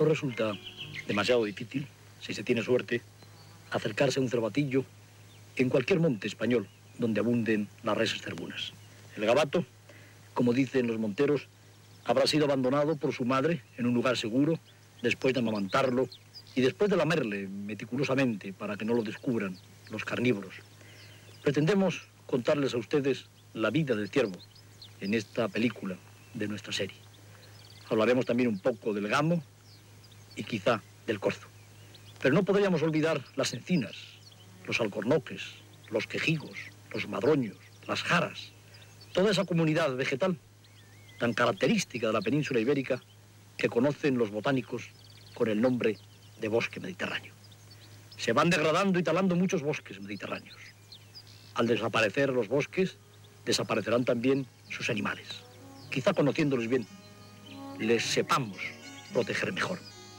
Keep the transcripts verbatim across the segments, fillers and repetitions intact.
pues resulta demasiado difícil, si se tiene suerte, acercarse a un cervatillo en cualquier monte español donde abunden las reses cervunas. El gabato, como dicen los monteros, habrá sido abandonado por su madre en un lugar seguro después de amamantarlo y después de lamerle meticulosamente para que no lo descubran los carnívoros. Pretendemos contarles a ustedes la vida del ciervo en esta película de nuestra serie. Hablaremos también un poco del gamo y quizá del corzo. Pero no podríamos olvidar las encinas, los alcornoques, los quejigos, los madroños, las jaras, toda esa comunidad vegetal tan característica de la península ibérica que conocen los botánicos con el nombre de bosque mediterráneo. Se van degradando y talando muchos bosques mediterráneos. Al desaparecer los bosques, desaparecerán también sus animales. Quizá conociéndolos bien, les sepamos proteger mejor.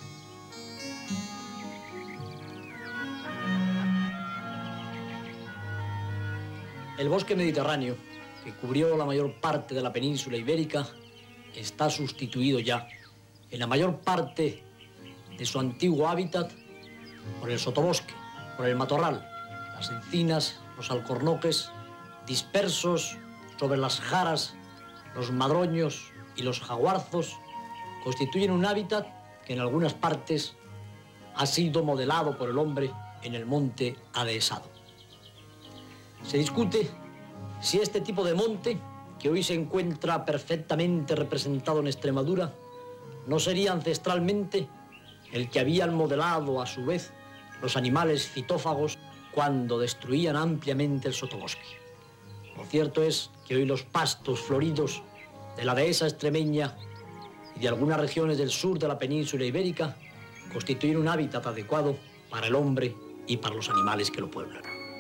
El bosque mediterráneo, que cubrió la mayor parte de la península ibérica, está sustituido ya, en la mayor parte de su antiguo hábitat, por el sotobosque, por el matorral, las encinas, los alcornoques, dispersos sobre las jaras, los madroños y los jaguarzos, constituyen un hábitat que en algunas partes ha sido modelado por el hombre en el monte adhesado. Se discute si este tipo de monte, que hoy se encuentra perfectamente representado en Extremadura, no sería ancestralmente el que habían modelado a su vez los animales fitófagos cuando destruían ampliamente el sotobosque. Lo cierto es que hoy los pastos floridos de la dehesa extremeña y de algunas regiones del sur de la península ibérica constituyen un hábitat adecuado para el hombre y para los animales que lo pueblan.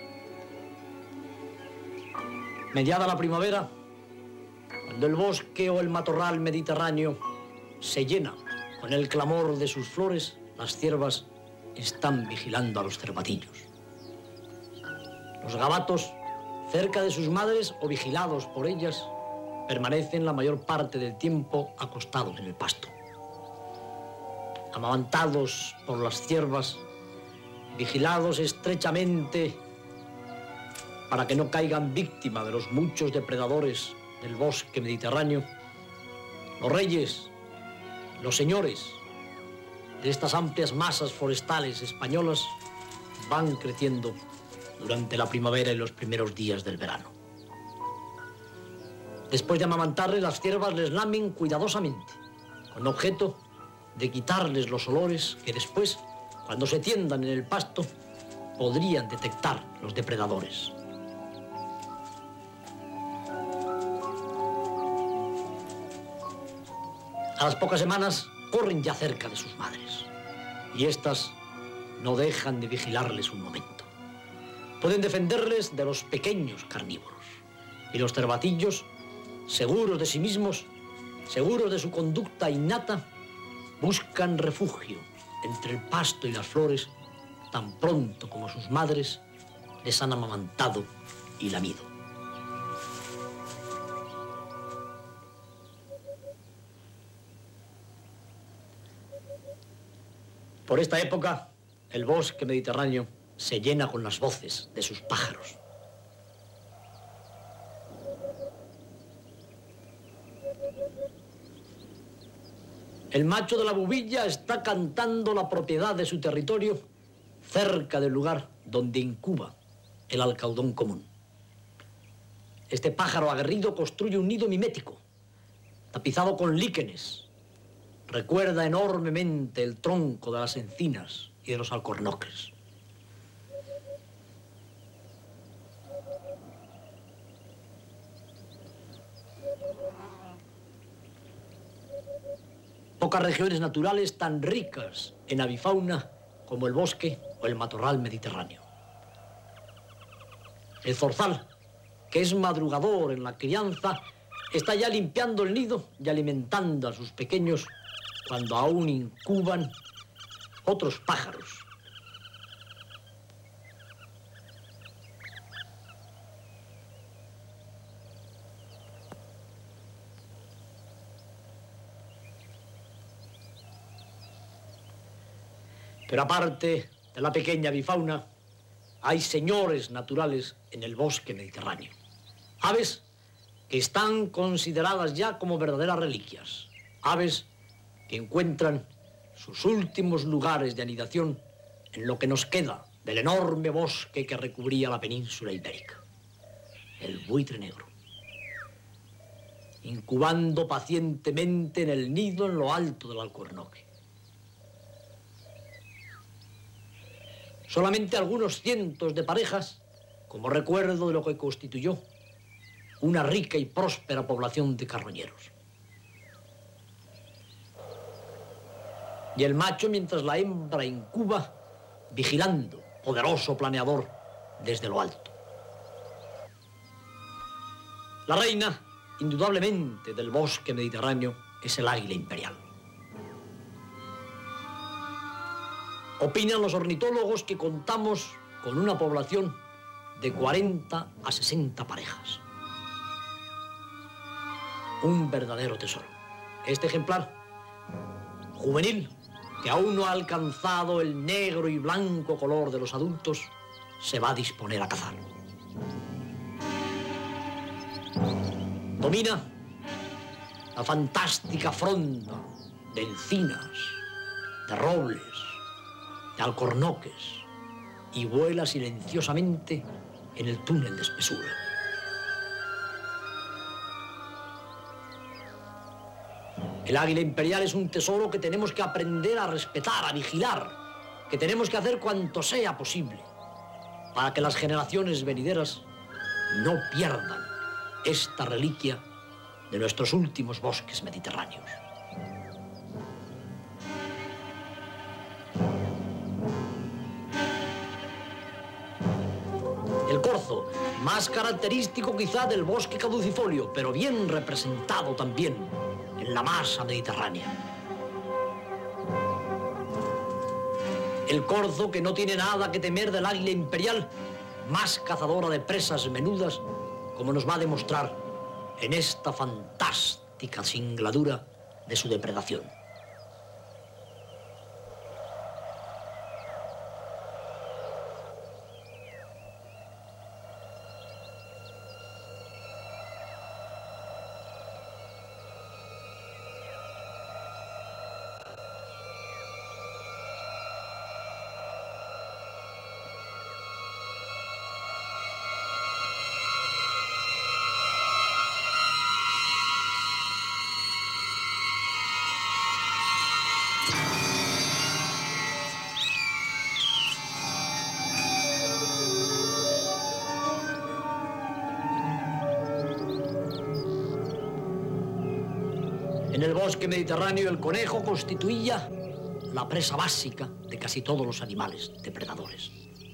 Mediada la primavera, cuando el bosque o el matorral mediterráneo se llena con el clamor de sus flores, las ciervas están vigilando a los cervatillos. Los gabatos, cerca de sus madres o vigilados por ellas, permanecen la mayor parte del tiempo acostados en el pasto. Amamantados por las ciervas, vigilados estrechamente para que no caigan víctimas de los muchos depredadores del bosque mediterráneo, los reyes, los señores de estas amplias masas forestales españolas van creciendo durante la primavera y los primeros días del verano. Después de amamantarles, las ciervas les lamen cuidadosamente, con objeto de quitarles los olores que después, cuando se tiendan en el pasto, podrían detectar los depredadores. A las pocas semanas corren ya cerca de sus madres y éstas no dejan de vigilarles un momento. Pueden defenderles de los pequeños carnívoros y los cervatillos, seguros de sí mismos, seguros de su conducta innata, buscan refugio entre el pasto y las flores tan pronto como sus madres les han amamantado y lamido. Por esta época, el bosque mediterráneo se llena con las voces de sus pájaros. El macho de la bubilla está cantando la propiedad de su territorio cerca del lugar donde incuba el alcaudón común. Este pájaro aguerrido construye un nido mimético, tapizado con líquenes. Recuerda enormemente el tronco de las encinas y de los alcornoques. Pocas regiones naturales tan ricas en avifauna como el bosque o el matorral mediterráneo. El zorzal, que es madrugador en la crianza, está ya limpiando el nido y alimentando a sus pequeños cuando aún incuban otros pájaros. Pero aparte de la pequeña avifauna, hay señores naturales en el bosque mediterráneo. Aves que están consideradas ya como verdaderas reliquias. Aves que encuentran sus últimos lugares de anidación en lo que nos queda del enorme bosque que recubría la península ibérica. El buitre negro, incubando pacientemente en el nido en lo alto del alcornoque. Solamente algunos cientos de parejas, como recuerdo de lo que constituyó una rica y próspera población de carroñeros. Y el macho, mientras la hembra incuba, vigilando, poderoso planeador, desde lo alto. La reina, indudablemente, del bosque mediterráneo es el águila imperial. Opinan los ornitólogos que contamos con una población de cuarenta a sesenta parejas. Un verdadero tesoro. Este ejemplar, juvenil, que aún no ha alcanzado el negro y blanco color de los adultos, se va a disponer a cazar. Domina la fantástica fronda de encinas, de robles, de alcornoques, y vuela silenciosamente en el túnel de espesura. El águila imperial es un tesoro que tenemos que aprender a respetar, a vigilar, que tenemos que hacer cuanto sea posible para que las generaciones venideras no pierdan esta reliquia de nuestros últimos bosques mediterráneos. El corzo, más característico quizá del bosque caducifolio, pero bien representado también en la masa mediterránea. El corzo, que no tiene nada que temer del águila imperial, más cazadora de presas menudas, como nos va a demostrar en esta fantástica singladura de su depredación. En el bosque mediterráneo, el conejo constituía la presa básica de casi todos los animales depredadores.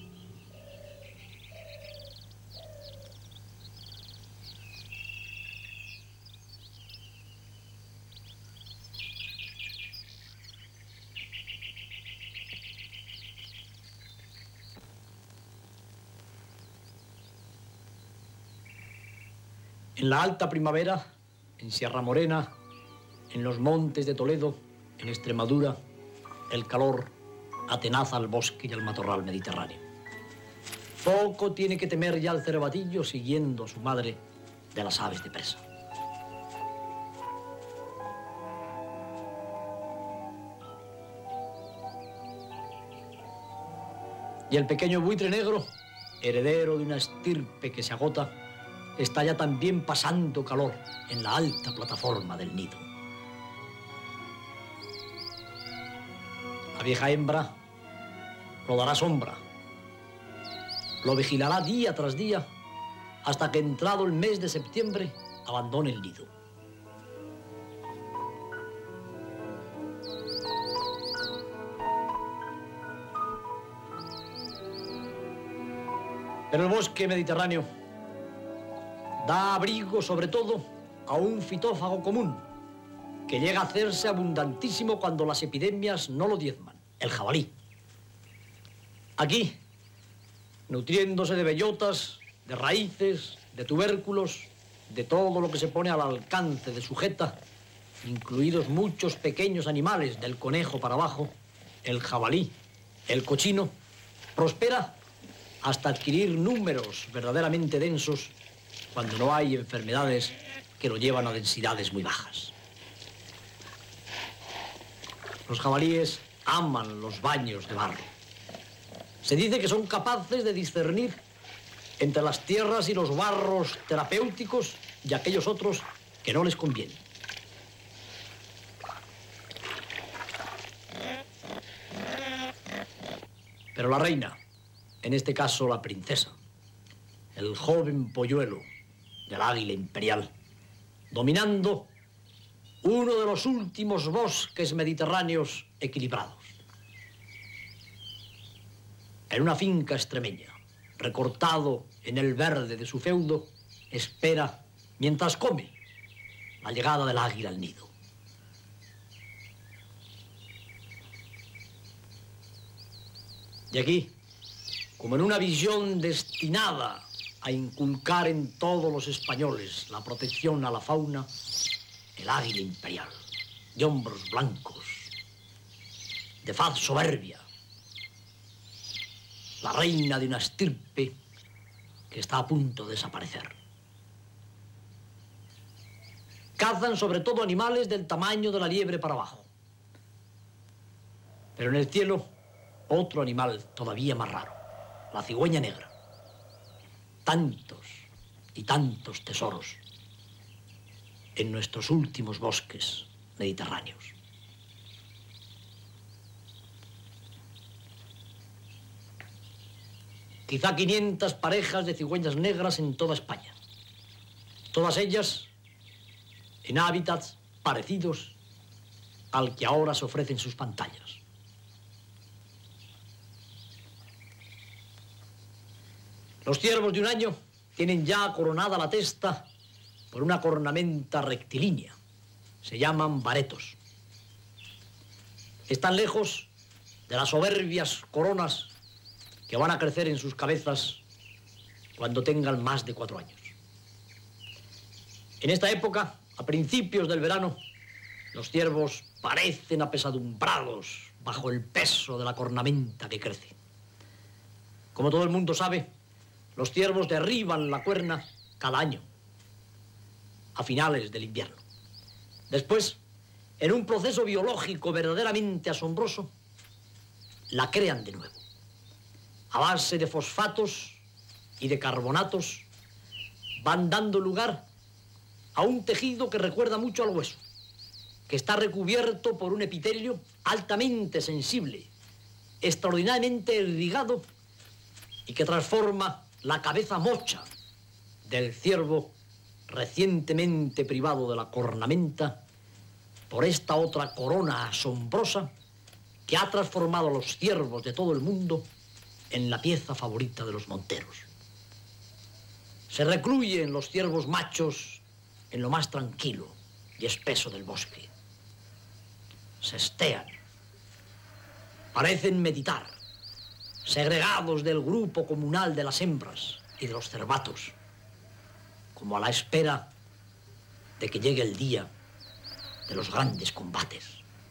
En la alta primavera, en Sierra Morena, en los montes de Toledo, en Extremadura, el calor atenaza al bosque y al matorral mediterráneo. Poco tiene que temer ya el cervatillo siguiendo a su madre de las aves de presa. Y el pequeño buitre negro, heredero de una estirpe que se agota, está ya también pasando calor en la alta plataforma del nido. La vieja hembra lo dará sombra, lo vigilará día tras día hasta que, entrado el mes de septiembre, abandone el nido. Pero el bosque mediterráneo da abrigo sobre todo a un fitófago común que llega a hacerse abundantísimo cuando las epidemias no lo diezman, el jabalí. Aquí, nutriéndose de bellotas, de raíces, de tubérculos, de todo lo que se pone al alcance de su jeta, incluidos muchos pequeños animales del conejo para abajo, el jabalí El cochino prospera hasta adquirir números verdaderamente densos cuando no hay enfermedades que lo llevan a densidades muy bajas. Los jabalíes aman los baños de barro. Se dice que son capaces de discernir entre las tierras y los barros terapéuticos y aquellos otros que no les convienen. Pero la reina, en este caso la princesa, el joven polluelo del águila imperial, dominando uno de los últimos bosques mediterráneos equilibrados. En una finca extremeña, recortado en el verde de su feudo, espera, mientras come, la llegada del águila al nido. Y aquí, como en una visión destinada a inculcar en todos los españoles la protección a la fauna, el águila imperial, de hombros blancos, de faz soberbia, la reina de una estirpe que está a punto de desaparecer. Cazan sobre todo animales del tamaño de la liebre para abajo. Pero en el cielo, otro animal todavía más raro, la cigüeña negra. Tantos y tantos tesoros en nuestros últimos bosques mediterráneos. Quizá quinientas parejas de cigüeñas negras en toda España. Todas ellas en hábitats parecidos al que ahora se ofrece en sus pantallas. Los ciervos de un año tienen ya coronada la testa por una cornamenta rectilínea. Se llaman baretos. Están lejos de las soberbias coronas que van a crecer en sus cabezas cuando tengan más de cuatro años. En esta época, a principios del verano, los ciervos parecen apesadumbrados bajo el peso de la cornamenta que crece. Como todo el mundo sabe, los ciervos derriban la cuerna cada año, a finales del invierno. Después, en un proceso biológico verdaderamente asombroso, la crean de nuevo. A base de fosfatos y de carbonatos, van dando lugar a un tejido que recuerda mucho al hueso, que está recubierto por un epitelio altamente sensible, extraordinariamente irrigado y que transforma la cabeza mocha del ciervo recientemente privado de la cornamenta por esta otra corona asombrosa que ha transformado a los ciervos de todo el mundo en la pieza favorita de los monteros. Se recluyen los ciervos machos en lo más tranquilo y espeso del bosque. Se estean, parecen meditar, segregados del grupo comunal de las hembras y de los cervatos, como a la espera de que llegue el día de los grandes combates.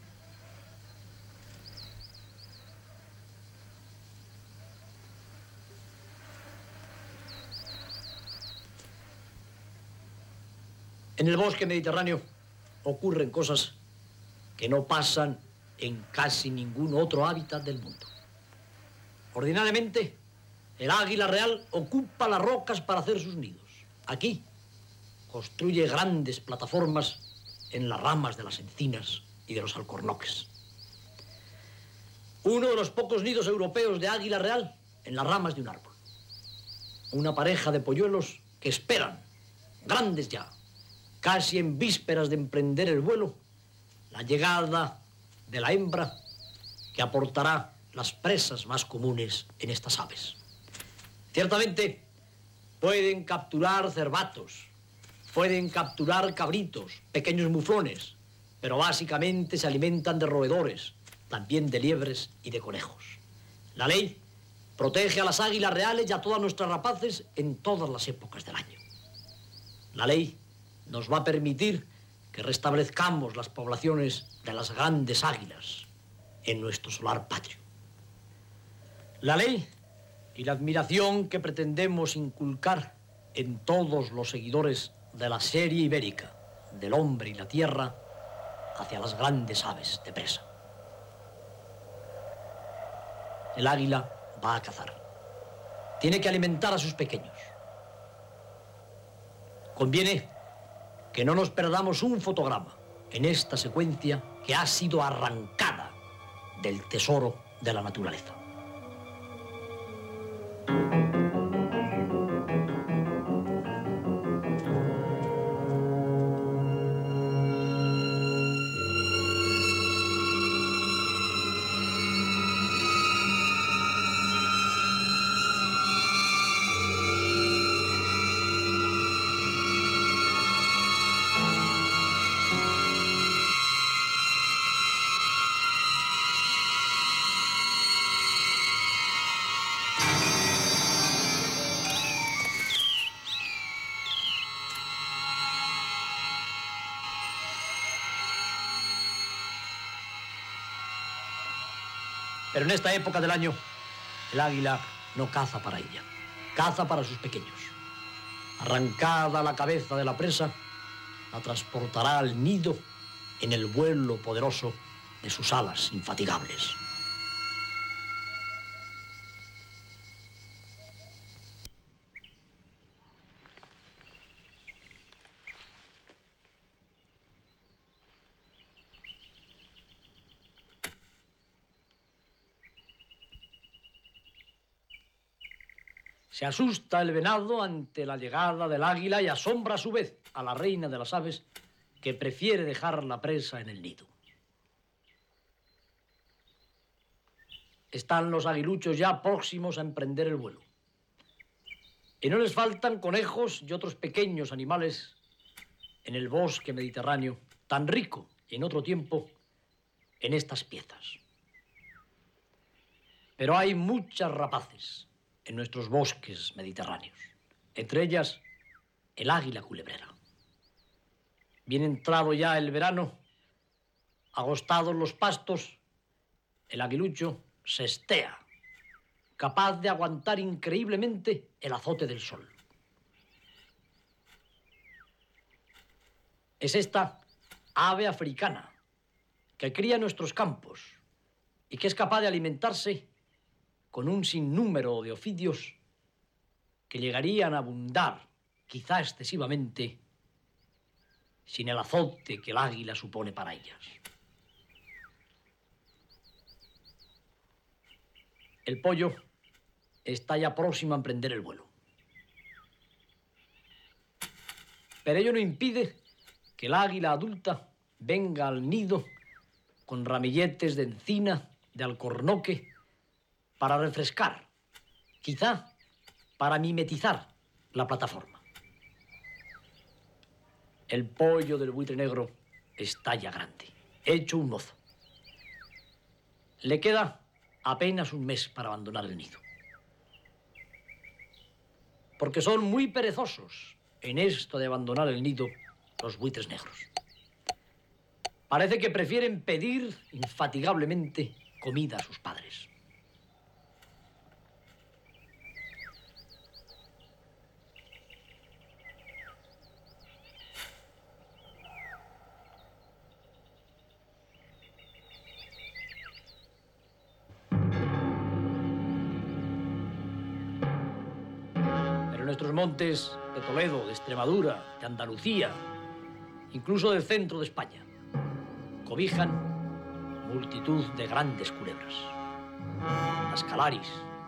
En el bosque mediterráneo ocurren cosas que no pasan en casi ningún otro hábitat del mundo. Ordinariamente, el águila real ocupa las rocas para hacer sus nidos. Aquí, construye grandes plataformas en las ramas de las encinas y de los alcornoques. Uno de los pocos nidos europeos de águila real en las ramas de un árbol. Una pareja de polluelos que esperan, grandes ya, casi en vísperas de emprender el vuelo, la llegada de la hembra que aportará las presas más comunes en estas aves. Ciertamente, pueden capturar cervatos, pueden capturar cabritos, pequeños muflones, pero básicamente se alimentan de roedores, también de liebres y de conejos. La ley protege a las águilas reales y a todas nuestras rapaces en todas las épocas del año. La ley nos va a permitir que restablezcamos las poblaciones de las grandes águilas en nuestro solar patrio. La ley y la admiración que pretendemos inculcar en todos los seguidores de la serie ibérica, del hombre y la tierra, hacia las grandes aves de presa. El águila va a cazar. Tiene que alimentar a sus pequeños. Conviene que no nos perdamos un fotograma en esta secuencia que ha sido arrancada del tesoro de la naturaleza. Pero en esta época del año, el águila no caza para ella, caza para sus pequeños. Arrancada la cabeza de la presa, la transportará al nido en el vuelo poderoso de sus alas infatigables. Se asusta el venado ante la llegada del águila y asombra a su vez a la reina de las aves, que prefiere dejar la presa en el nido. Están los aguiluchos ya próximos a emprender el vuelo. Y no les faltan conejos y otros pequeños animales en el bosque mediterráneo, tan rico en otro tiempo en estas piezas. Pero hay muchas rapaces en nuestros bosques mediterráneos, entre ellas el águila culebrera. Bien entrado ya el verano, agostados los pastos, el aguilucho se estea, capaz de aguantar increíblemente el azote del sol. Es esta ave africana que cría en nuestros campos y que es capaz de alimentarse con un sinnúmero de ofidios que llegarían a abundar, quizá excesivamente, sin el azote que el águila supone para ellas. El pollo está ya próximo a emprender el vuelo. Pero ello no impide que el águila adulta venga al nido con ramilletes de encina, de alcornoque, para refrescar, quizá para mimetizar la plataforma. El pollo del buitre negro está ya grande, hecho un mozo. Le queda apenas un mes para abandonar el nido. Porque son muy perezosos en esto de abandonar el nido los buitres negros. Parece que prefieren pedir infatigablemente comida a sus padres. Nuestros montes de Toledo, de Extremadura, de Andalucía, incluso del centro de España, cobijan multitud de grandes culebras. Las calaris,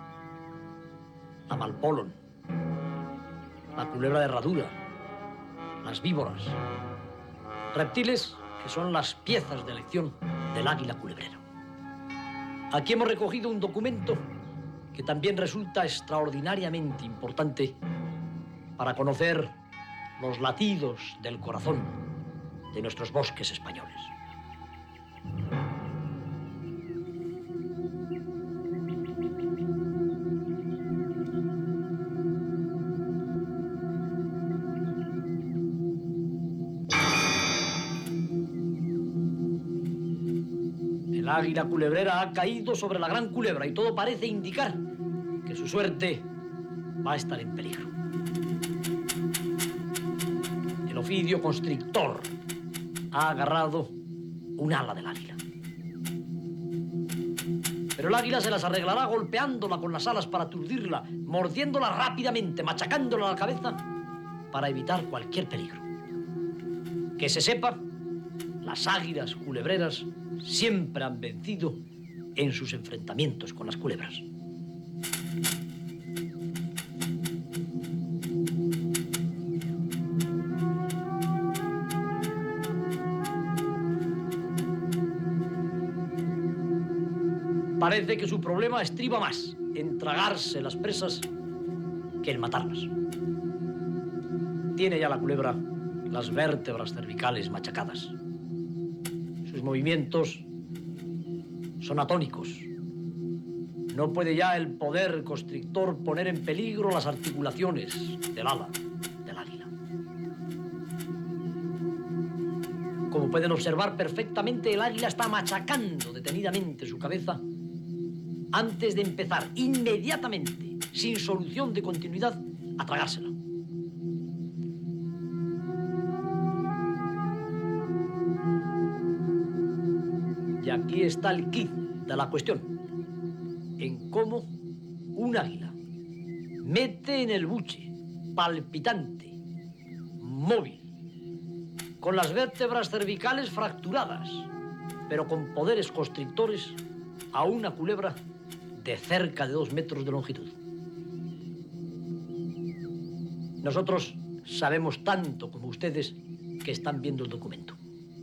la malpolon, la culebra de herradura, las víboras, reptiles que son las piezas de elección del águila culebrera. Aquí hemos recogido un documento que también resulta extraordinariamente importante para conocer los latidos del corazón de nuestros bosques españoles. El águila culebrera ha caído sobre la gran culebra y todo parece indicar Su suerte va a estar en peligro. El ofidio constrictor ha agarrado un ala del águila. Pero el águila se las arreglará golpeándola con las alas para aturdirla, mordiéndola rápidamente, machacándola a la cabeza para evitar cualquier peligro. Que se sepa, las águilas culebreras siempre han vencido en sus enfrentamientos con las culebras. Parece que su problema estriba más en tragarse las presas que en matarlas. Tiene ya la culebra las vértebras cervicales machacadas. Sus movimientos son atónicos. No puede ya el poder constrictor poner en peligro las articulaciones del ala del águila. Como pueden observar perfectamente, el águila está machacando detenidamente su cabeza antes de empezar inmediatamente, sin solución de continuidad, a tragársela. Y aquí está el quid de la cuestión, en cómo un águila mete en el buche, palpitante, móvil, con las vértebras cervicales fracturadas, pero con poderes constrictores, a una culebra de cerca de dos metros de longitud. Nosotros sabemos tanto como ustedes que están viendo el documento.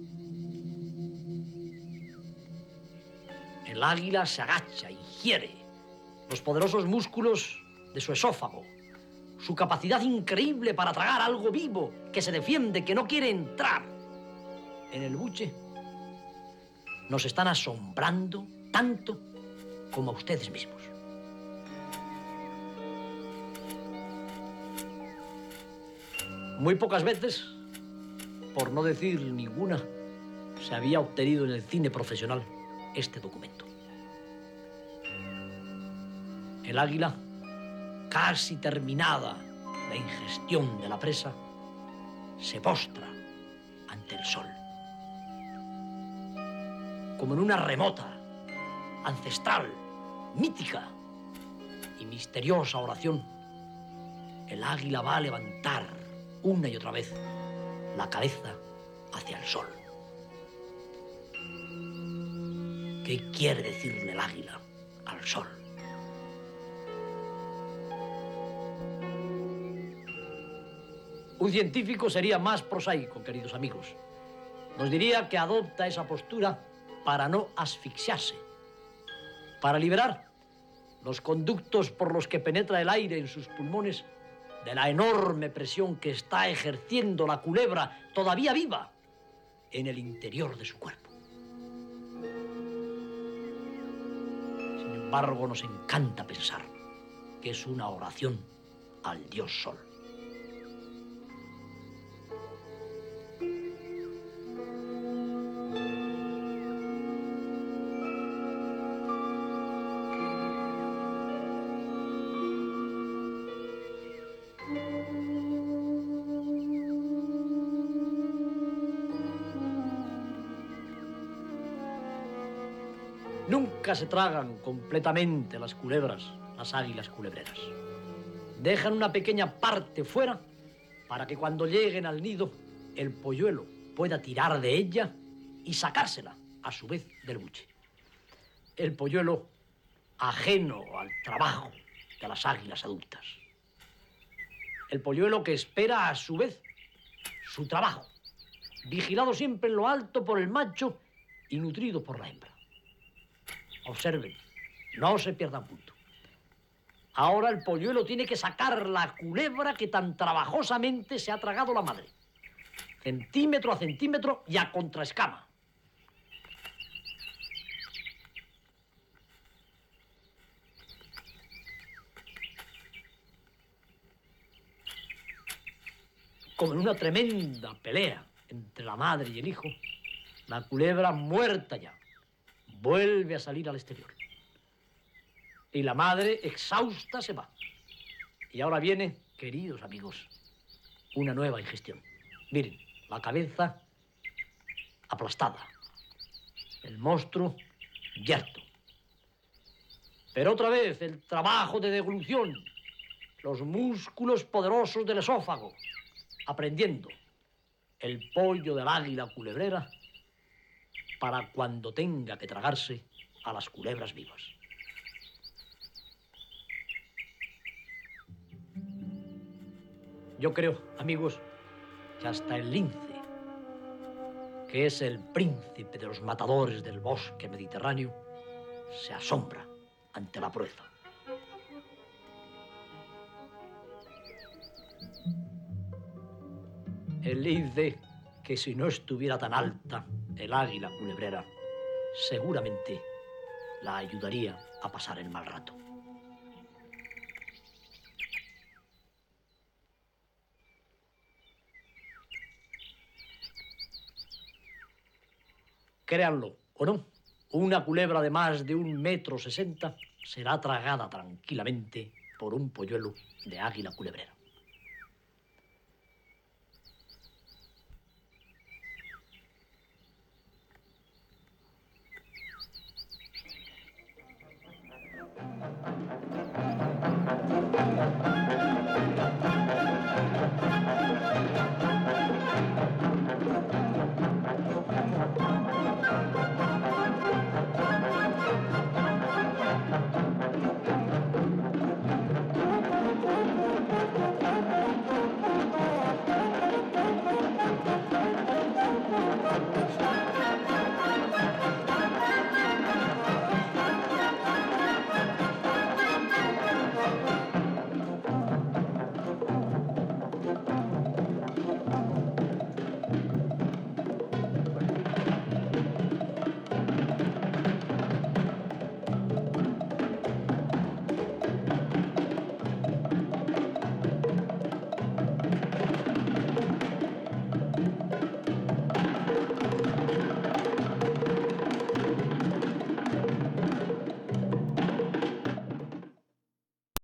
El águila se agacha, ingiere los poderosos músculos de su esófago, su capacidad increíble para tragar algo vivo que se defiende, que no quiere entrar en el buche. Nos están asombrando tanto como a ustedes mismos. Muy pocas veces, por no decir ninguna, se había obtenido en el cine profesional este documento. El águila, casi terminada la ingestión de la presa, se postra ante el sol. Como en una remota, ancestral, mítica y misteriosa oración, el águila va a levantar una y otra vez la cabeza hacia el sol. ¿Qué quiere decirle el águila al sol? Un científico sería más prosaico, queridos amigos. Nos diría que adopta esa postura para no asfixiarse, para liberar los conductos por los que penetra el aire en sus pulmones de la enorme presión que está ejerciendo la culebra todavía viva en el interior de su cuerpo. Sin embargo, nos encanta pensar que es una oración al dios Sol. Nunca se tragan completamente las culebras, las águilas culebreras. Dejan una pequeña parte fuera para que cuando lleguen al nido, el polluelo pueda tirar de ella y sacársela, a su vez, del buche. El polluelo ajeno al trabajo de las águilas adultas. El polluelo que espera, a su vez, su trabajo, vigilado siempre en lo alto por el macho y nutrido por la hembra. Observen, no se pierdan punto. Ahora el polluelo tiene que sacar la culebra que tan trabajosamente se ha tragado la madre. Centímetro a centímetro y a contraescama. Como en una tremenda pelea entre la madre y el hijo, la culebra muerta ya vuelve a salir al exterior. Y la madre, exhausta, se va. Y ahora viene, queridos amigos, una nueva ingestión. Miren, la cabeza aplastada, el monstruo yerto. Pero otra vez el trabajo de deglución, los músculos poderosos del esófago, aprendiendo el pollo del águila culebrera para cuando tenga que tragarse a las culebras vivas. Yo creo, amigos, que hasta el lince, que es el príncipe de los matadores del bosque mediterráneo, se asombra ante la proeza. El lince, que si no estuviera tan alta, el águila culebrera, seguramente la ayudaría a pasar el mal rato. Créanlo o no, una culebra de más de un metro sesenta será tragada tranquilamente por un polluelo de águila culebrera.